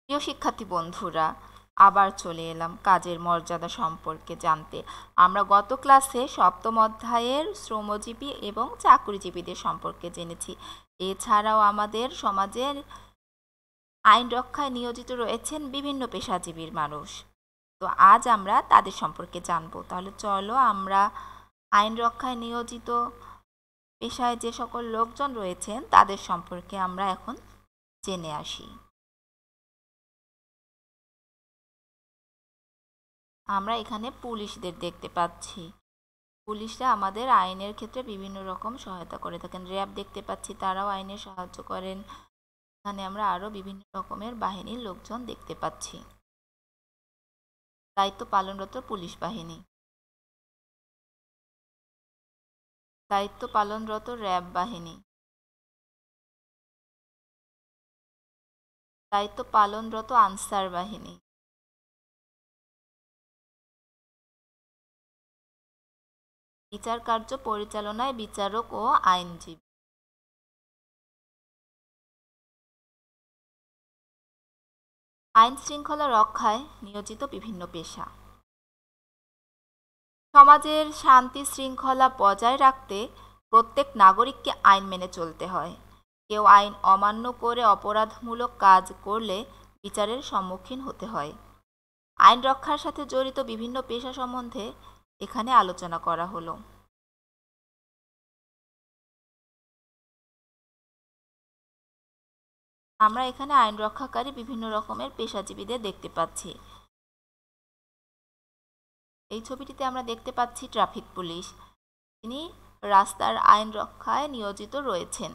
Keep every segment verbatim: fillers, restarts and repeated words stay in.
প্রিয় শিক্ষার্থী বন্ধুরা, আবার চলে এলাম কাজের মর্যাদা সম্পর্কে জানতে। আমরা গত ক্লাসে সপ্তম অধ্যায়ের শ্রমজীবী এবং চাকরিজীবীদের সম্পর্কে জেনেছি। এছাড়াও আমাদের সমাজের আইন রক্ষায় নিয়োজিত রয়েছেন বিভিন্ন পেশাজীবীর মানুষ। তো আজ আমরা তাদের সম্পর্কে জানব। তাহলে চলো আমরা আইন রক্ষায় নিয়োজিত পেশায় যে সকল লোকজন রয়েছেন তাদের সম্পর্কে আমরা এখন জেনে আসি। আমরা এখানে পুলিশদের দেখতে পাচ্ছি। পুলিশরা আমাদের আইনের ক্ষেত্রে বিভিন্ন রকম সহায়তা করে থাকেন। র্যাব দেখতে পাচ্ছি, তারাও আইনে সাহায্য করেন। এখানে আমরা আরও বিভিন্ন রকমের বাহিনীর লোকজন দেখতে পাচ্ছি। দায়িত্ব পালনরত পুলিশ বাহিনী, দায়িত্ব পালনরত র্যাব বাহিনী, দায়িত্ব পালনরত আনসার বাহিনী, বিচার কার্য পরিচালনায় বিচারক ও আইনজীবী, আইন শৃঙ্খলা রক্ষায় নিয়োজিত বিভিন্ন পেশা। সমাজের শান্তি শৃঙ্খলা বজায় রাখতে প্রত্যেক নাগরিককে আইন মেনে চলতে হয়। কেউ আইন অমান্য করে অপরাধমূলক কাজ করলে বিচারের সম্মুখীন হতে হয়। আইন রক্ষার সাথে জড়িত বিভিন্ন পেশা সম্বন্ধে এখানে আলোচনা করা হলো। আমরা এখানে আইন রক্ষাকারী বিভিন্ন রকমের পেশাজীবীদের দেখতে পাচ্ছি। এই ছবিটিতে আমরা দেখতে পাচ্ছি ট্রাফিক পুলিশ। তিনি রাস্তার আইন রক্ষায় নিয়োজিত রয়েছেন।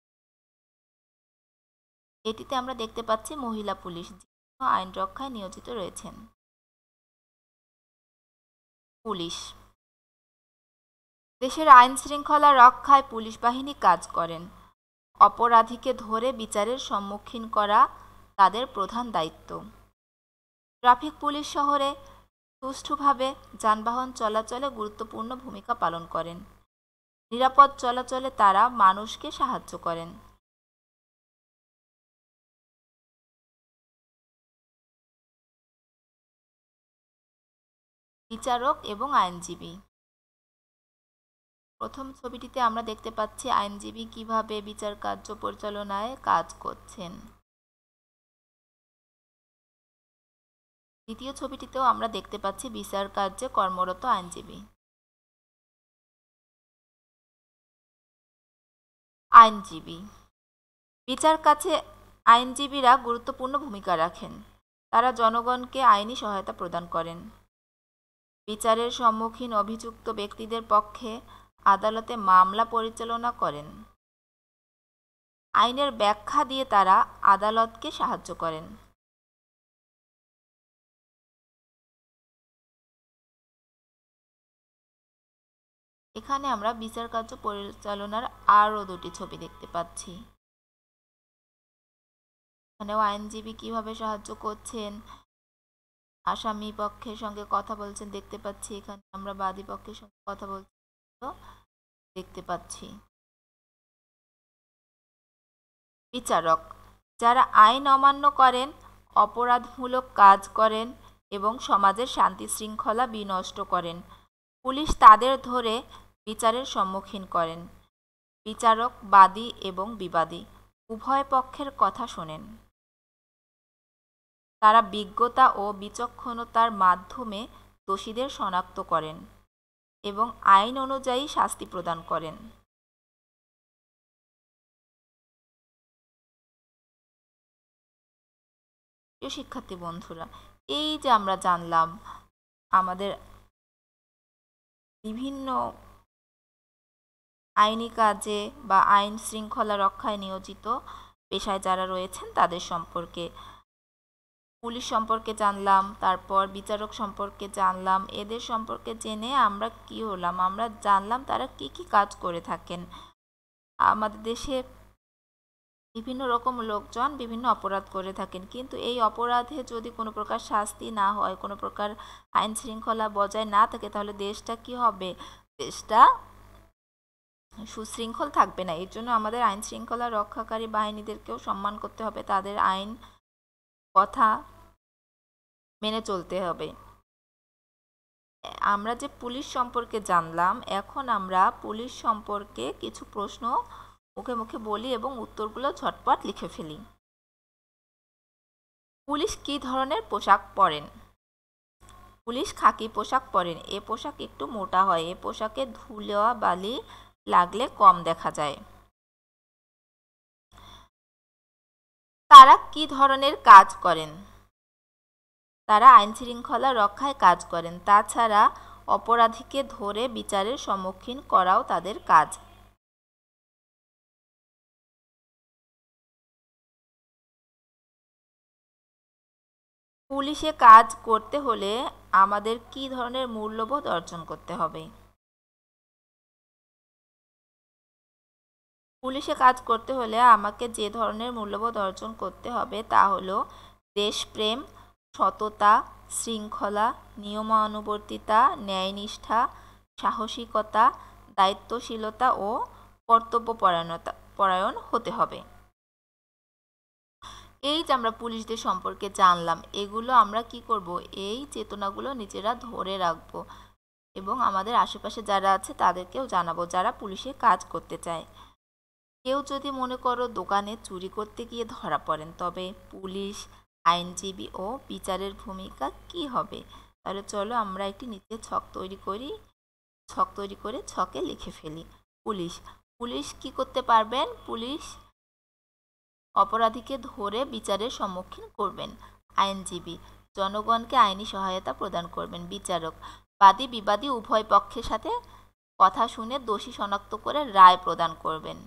এটিতে আমরা দেখতে পাচ্ছি মহিলা পুলিশ, যিনি আইন রক্ষায় নিয়োজিত রয়েছেন। পুলিশ দেশের আইন শৃঙ্খলা রক্ষায় পুলিশ বাহিনী কাজ করেন। অপরাধীকে ধরে বিচারের সম্মুখীন করা তাদের প্রধান দায়িত্ব। ট্রাফিক পুলিশ শহরে সুষ্ঠুভাবে যানবাহন চলাচলে গুরুত্বপূর্ণ ভূমিকা পালন করেন। নিরাপদ চলাচলে তারা মানুষকে সাহায্য করেন। বিচারক এবং আইনজীবী। প্রথম ছবিটিতে আমরা দেখতে পাচ্ছি আইনজীবী কিভাবে বিচার কার্য পরিচালনায় কাজ করছেন। দ্বিতীয় ছবিটিতেও আমরা দেখতে পাচ্ছি বিচার কার্যে কর্মরত আইনজীবী। আইনজীবী বিচার কাছে আইনজীবীরা গুরুত্বপূর্ণ ভূমিকা রাখেন। তারা জনগণকে আইনি সহায়তা প্রদান করেন। বিচারের সম্মুখীন অভিযুক্ত ব্যক্তিদের পক্ষে আদালতে মামলা পরিচালনা করেন। আইনের ব্যাখ্যা দিয়ে তারা আদালতকে সাহায্য করেন। এখানে আমরা বিচার কার্য পরিচালনার আরও দুটি ছবি দেখতে পাচ্ছি। এখানেও আইনজীবী কিভাবে সাহায্য করছেন, আসামি পক্ষের সঙ্গে কথা বলছেন দেখতে পাচ্ছি। এখানে আমরা বাদী পক্ষের সঙ্গে কথা বলছি দেখতে পাচ্ছি। বিচারক যারা আইন অমান্য করেন, অপরাধমূলক কাজ করেন এবং সমাজের শান্তি শৃঙ্খলা বিনষ্ট করেন, পুলিশ তাদের ধরে বিচারের সম্মুখীন করেন। বিচারক বাদী এবং বিবাদী উভয় পক্ষের কথা শোনেন। তারা বিজ্ঞতা ও বিচক্ষণতার মাধ্যমে দোষীদের শনাক্ত করেন এবং আইন অনুযায়ী শাস্তি প্রদান করেন। প্রিয় শিক্ষার্থী বন্ধুরা, এই যে আমরা জানলাম আমাদের বিভিন্ন আইনি কাজে বা আইন শৃঙ্খলা রক্ষায় নিয়োজিত পেশায় যারা রয়েছেন তাদের সম্পর্কে। পুলিশ সম্পর্কে জানলাম, তারপর বিচারক সম্পর্কে জানলাম। এদের সম্পর্কে জেনে আমরা কি হলাম, আমরা জানলাম তারা কি কি কাজ করে থাকেন। আমাদের দেশে বিভিন্ন রকম লোকজন বিভিন্ন অপরাধ করে থাকেন, কিন্তু এই অপরাধে যদি কোনো প্রকার শাস্তি না হয়, কোনো প্রকার আইন শৃঙ্খলা বজায় না থাকে, তাহলে দেশটা কি হবে? দেশটা সুশৃঙ্খল থাকবে না। এর জন্য আমাদের আইন শৃঙ্খলা রক্ষাকারী বাহিনীদেরকেও সম্মান করতে হবে। তাদের আইন কথা মেনে চলতে হবে। আমরা যে পুলিশ সম্পর্কে জানলাম, এখন আমরা পুলিশ সম্পর্কে কিছু প্রশ্ন মুখে মুখে বলি এবং উত্তরগুলো ঝটপট লিখে ফেলি। পুলিশ কী ধরনের পোশাক পরেন? পুলিশ খাকি পোশাক পরেন। এ পোশাক একটু মোটা হয়। এ পোশাকে ধুলোবালি লাগলে কম দেখা যায়। তারা কী ধরনের কাজ করেন? তারা আইনশৃঙ্খলা রক্ষায় কাজ করেন। তাছাড়া অপরাধীকে ধরে বিচারের সম্মুখীন করাও তাদের কাজ। পুলিশে কাজ করতে হলে আমাদের কী ধরনের মূল্যবোধ অর্জন করতে হবে? পুলিশে কাজ করতে হলে আমাকে যে ধরনের মূল্যবোধ অর্জন করতে হবে তা হলো দেশপ্রেম, সততা, শৃঙ্খলা, নিয়মানুবর্তিতা, ন্যায়নিষ্ঠা, সাহসিকতা, দায়িত্বশীলতা ও কর্তব্যপরায়ণতা পরায়ণ হতে হবে। এই যে আমরা পুলিশদের সম্পর্কে জানলাম, এগুলো আমরা কি করব? এই চেতনাগুলো নিজেরা ধরে রাখবো এবং আমাদের আশেপাশে যারা আছে তাদেরকেও জানাবো, যারা পুলিশে কাজ করতে চায়। কেউ যদি মনে করো দোকানে চুরি করতে গিয়ে ধরা পড়েন, তবে পুলিশ, আইনজীবী ও বিচারের ভূমিকা কি হবে? তাহলে চলো আমরা একটি নিচে ছক তৈরি করি। ছক তৈরি করে ছকে লিখে ফেলি। পুলিশ পুলিশ কি করতে পারবেন? পুলিশ অপরাধীকে ধরে বিচারের সম্মুখীন করবেন। আইনজীবী জনগণকে আইনি সহায়তা প্রদান করবেন। বিচারক বাদী বিবাদী উভয় পক্ষের সাথে কথা শুনে দোষী শনাক্ত করে রায় প্রদান করবেন।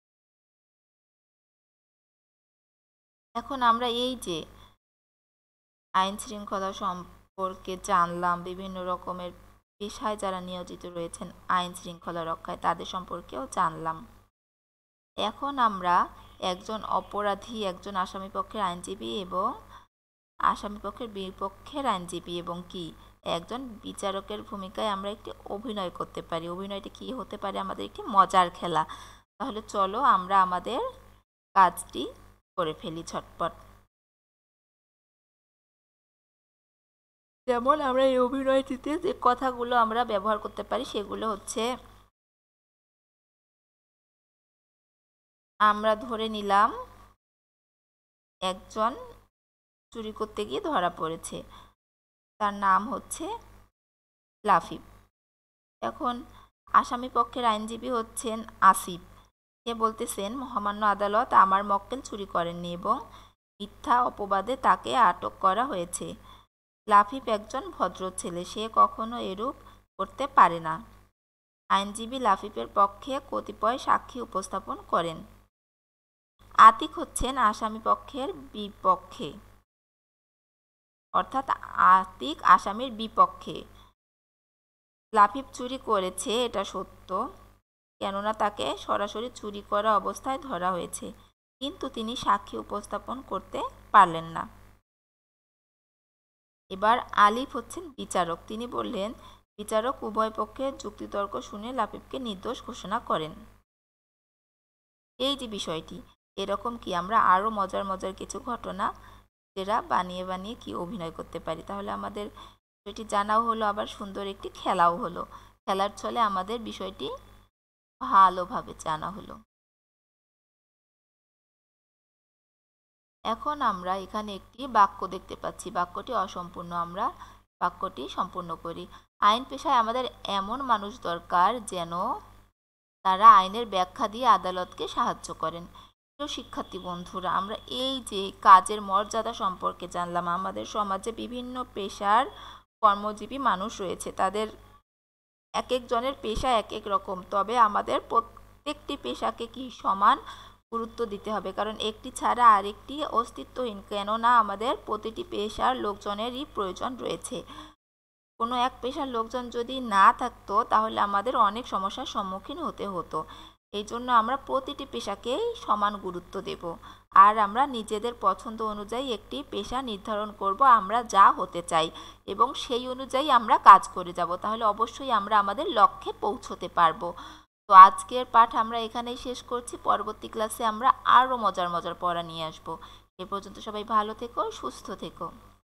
এখন আমরা এই যে আইন শৃঙ্খলা সম্পর্কে জানলাম, বিভিন্ন রকমের পেশায় যারা নিয়োজিত রয়েছেন আইন শৃঙ্খলা রক্ষায় তাদের সম্পর্কেও জানলাম। এখন আমরা একজন অপরাধী, একজন আসামি পক্ষের আইনজীবী এবং আসামি পক্ষের বিপক্ষের আইনজীবী এবং কি একজন বিচারকের ভূমিকায় আমরা একটি অভিনয় করতে পারি। অভিনয়টি কি হতে পারে? আমাদের একটি মজার খেলা। তাহলে চলো আমরা আমাদের কাজটি করে ফেলি ঝটপট। যেমন আমরা এই অভিনয়টিতে যে কথাগুলো আমরা ব্যবহার করতে পারি সেগুলো হচ্ছে, আমরা ধরে নিলাম একজন চুরি করতে গিয়ে ধরা পড়েছে, তার নাম হচ্ছে লাফিফ। এখন আসামি পক্ষের আইনজীবী হচ্ছেন আসিফ। এ বলতেছেন মহামান্য আদালত আমার মক্কেল চুরি করেননি এবং মিথ্যা অপবাদে তাকে আটক করা হয়েছে। লাফিফ একজন ভদ্র ছেলে, সে কখনো এরূপ করতে পারে না। আইনজীবী লাফিফের পক্ষে কতিপয় সাক্ষী উপস্থাপন করেন। আতিক হচ্ছেন আসামি পক্ষের বিপক্ষে, অর্থাৎ আতিক আসামির বিপক্ষে। লাফিফ চুরি করেছে এটা সত্য, কেননা তাকে সরাসরি চুরি করা অবস্থায় ধরা হয়েছে, কিন্তু তিনি সাক্ষী উপস্থাপন করতে পারলেন না। এবার আলিফ হচ্ছেন বিচারক। তিনি বললেন, বিচারক উভয় পক্ষের যুক্তিতর্ক শুনে লাফিফকে নির্দোষ ঘোষণা করেন। এই যে বিষয়টি, এরকম কি আমরা আরও মজার মজার কিছু ঘটনা যেটা বানিয়ে বানিয়ে কি অভিনয় করতে পারি। তাহলে আমাদের বিষয়টি জানাও হলো, আবার সুন্দর একটি খেলাও হলো। খেলার ছলে আমাদের বিষয়টি ভালোভাবে জানা হলো। এখন আমরা এখানে একটি বাক্য দেখতে পাচ্ছি, বাক্যটি অসম্পূর্ণ, আমরা বাক্যটি সম্পূর্ণ করি। আইন পেশায় আমাদের এমন মানুষ দরকার যেন তারা আইনের ব্যাখ্যা দিয়ে আদালতকে সাহায্য করেন। প্রিয় শিক্ষার্থী বন্ধুরা, আমরা এই যে কাজের মর্যাদা সম্পর্কে জানলাম। আমাদের সমাজে বিভিন্ন পেশার কর্মজীবী মানুষ রয়েছে, তাদের এক একজনের পেশা এক এক রকম, তবে আমাদের প্রত্যেকটি পেশাকে কি সমান গুরুত্ব দিতে হবে, কারণ একটি ছাড়া আরেকটি অস্তিত্বহীন। কেননা আমাদের প্রতিটি পেশার লোকজনেরই প্রয়োজন রয়েছে। কোনো এক পেশার লোকজন যদি না থাকতো তাহলে আমাদের অনেক সমস্যার সম্মুখীন হতে হতো। এই জন্য আমরা প্রতিটি পেশাকেই সমান গুরুত্ব দেব, আর আমরা নিজেদের পছন্দ অনুযায়ী একটি পেশা নির্ধারণ করব আমরা যা হতে চাই, এবং সেই অনুযায়ী আমরা কাজ করে যাব। তাহলে অবশ্যই আমরা আমাদের লক্ষ্যে পৌঁছতে পারবো। তো আজকের পাঠ আমরা এখানেই শেষ করছি। পরবর্তী ক্লাসে আমরা আরও মজার মজার পড়া নিয়ে আসবো। এ পর্যন্ত সবাই ভালো থেকো, সুস্থ থেকো।